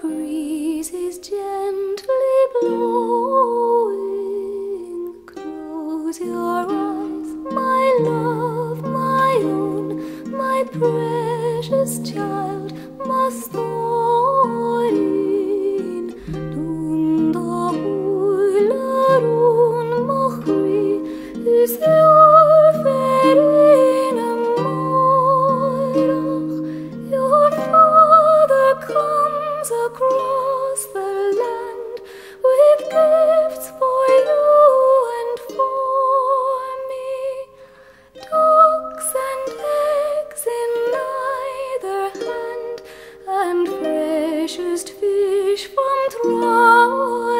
breeze is gently blowing. Close your eyes, my love, my own, my precious child, Mastorin. Dun da huilarun machri, is your ferin moirach. Your father comes across the land with gifts for you and for me. Ducks and eggs in either hand, and freshest fish from trout.